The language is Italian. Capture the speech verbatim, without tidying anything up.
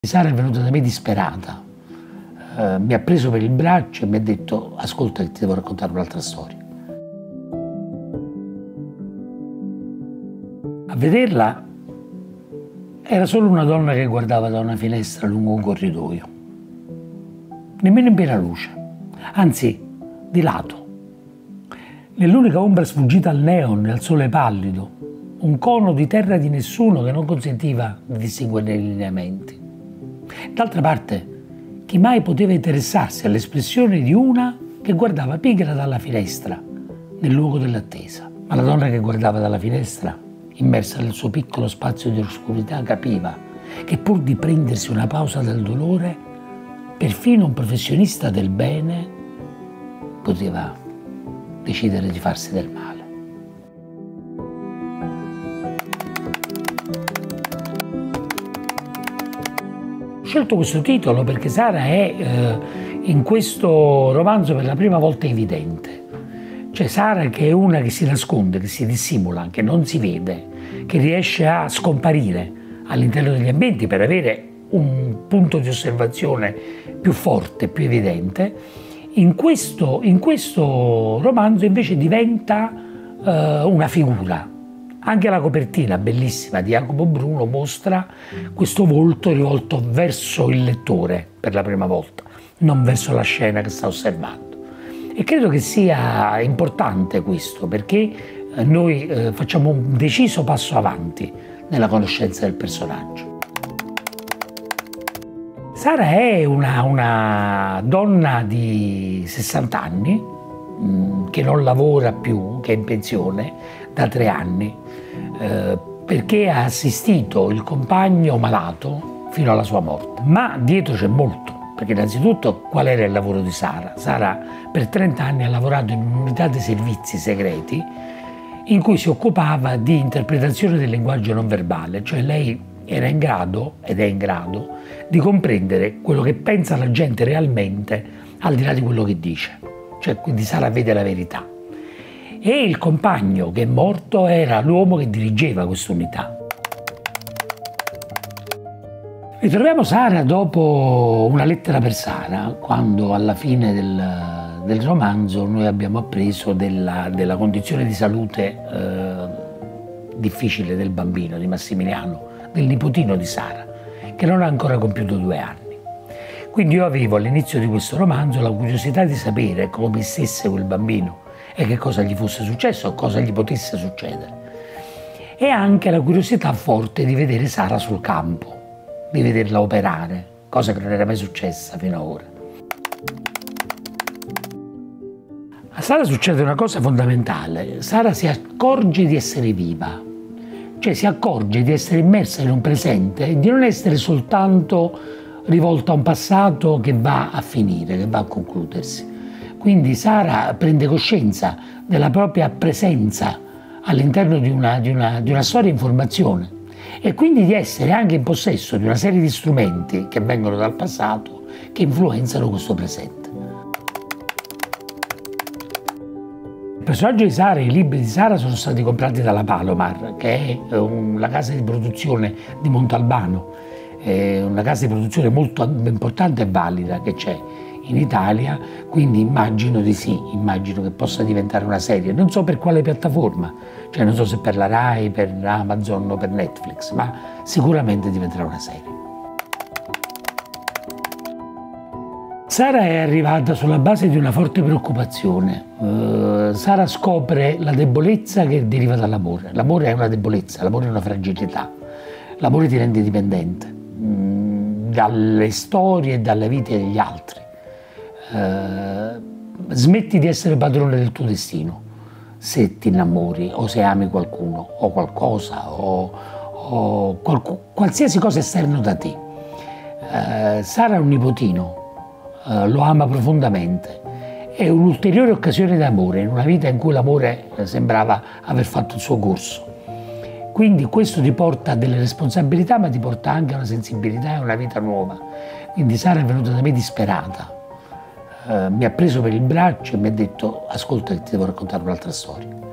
Sara è venuta da me disperata, eh, mi ha preso per il braccio e mi ha detto: ascolta che ti devo raccontare un'altra storia. A vederla era solo una donna che guardava da una finestra lungo un corridoio, nemmeno in piena luce, anzi di lato. Nell'unica ombra sfuggita al neon e al sole pallido, un cono di terra di nessuno che non consentiva di distinguere i lineamenti. D'altra parte, chi mai poteva interessarsi all'espressione di una che guardava pigra dalla finestra, nel luogo dell'attesa? Ma la donna che guardava dalla finestra, immersa nel suo piccolo spazio di oscurità, capiva che pur di prendersi una pausa dal dolore, perfino un professionista del bene poteva decidere di farsi del male. Ho scelto questo titolo perché Sara è eh, in questo romanzo per la prima volta evidente. Cioè Sara, che è una che si nasconde, che si dissimula, che non si vede, che riesce a scomparire all'interno degli ambienti per avere un punto di osservazione più forte, più evidente. In questo, in questo romanzo invece diventa eh, una figura. Anche la copertina bellissima di Jacopo Bruno mostra questo volto rivolto verso il lettore per la prima volta, non verso la scena che sta osservando. E credo che sia importante questo, perché noi eh, facciamo un deciso passo avanti nella conoscenza del personaggio. Sara è una, una donna di sessanta anni, mh, che non lavora più, che è in pensione da tre anni, eh, perché ha assistito il compagno malato fino alla sua morte. Ma dietro c'è molto, perché innanzitutto qual era il lavoro di Sara? Sara per trenta anni ha lavorato in un'unità dei servizi segreti in cui si occupava di interpretazione del linguaggio non verbale, cioè lei era in grado, ed è in grado, di comprendere quello che pensa la gente realmente al di là di quello che dice. Cioè, quindi Sara vede la verità. E il compagno che è morto era l'uomo che dirigeva questa unità. Ritroviamo Sara dopo Una lettera per Sara, quando alla fine del, del romanzo noi abbiamo appreso della, della condizione di salute eh, difficile del bambino, di Massimiliano, del nipotino di Sara, che non ha ancora compiuto due anni. Quindi io avevo all'inizio di questo romanzo la curiosità di sapere come stesse quel bambino e che cosa gli fosse successo o cosa gli potesse succedere. E anche la curiosità forte di vedere Sara sul campo, di vederla operare, cosa che non era mai successa fino ad ora. A Sara succede una cosa fondamentale. Sara si accorge di essere viva, cioè si accorge di essere immersa in un presente e di non essere soltanto rivolta a un passato che va a finire, che va a concludersi. Quindi Sara prende coscienza della propria presenza all'interno di una, di una, di una storia in formazione e quindi di essere anche in possesso di una serie di strumenti che vengono dal passato che influenzano questo presente. Il personaggio di Sara e i libri di Sara sono stati comprati dalla Palomar, che è una casa di produzione di Montalbano, è una casa di produzione molto importante e valida che c'è in Italia, quindi immagino di sì, immagino che possa diventare una serie. Non so per quale piattaforma, cioè non so se per la Rai, per Amazon o per Netflix, ma sicuramente diventerà una serie. Sara è arrivata sulla base di una forte preoccupazione. Uh, Sara scopre la debolezza che deriva dall'amore. L'amore è una debolezza, l'amore è una fragilità. L'amore ti rende dipendente mh, dalle storie e dalle vite degli altri. Uh, smetti di essere padrone del tuo destino se ti innamori o se ami qualcuno o qualcosa o, o qualc- qualsiasi cosa esterno da te. Uh, Sara è un nipotino. Uh, lo ama profondamente. È un'ulteriore occasione d'amore in una vita in cui l'amore eh, sembrava aver fatto il suo corso. Quindi questo ti porta a delle responsabilità, ma ti porta anche a una sensibilità e a una vita nuova. Quindi Sara è venuta da me disperata, uh, mi ha preso per il braccio e mi ha detto: ascolta che ti devo raccontare un'altra storia.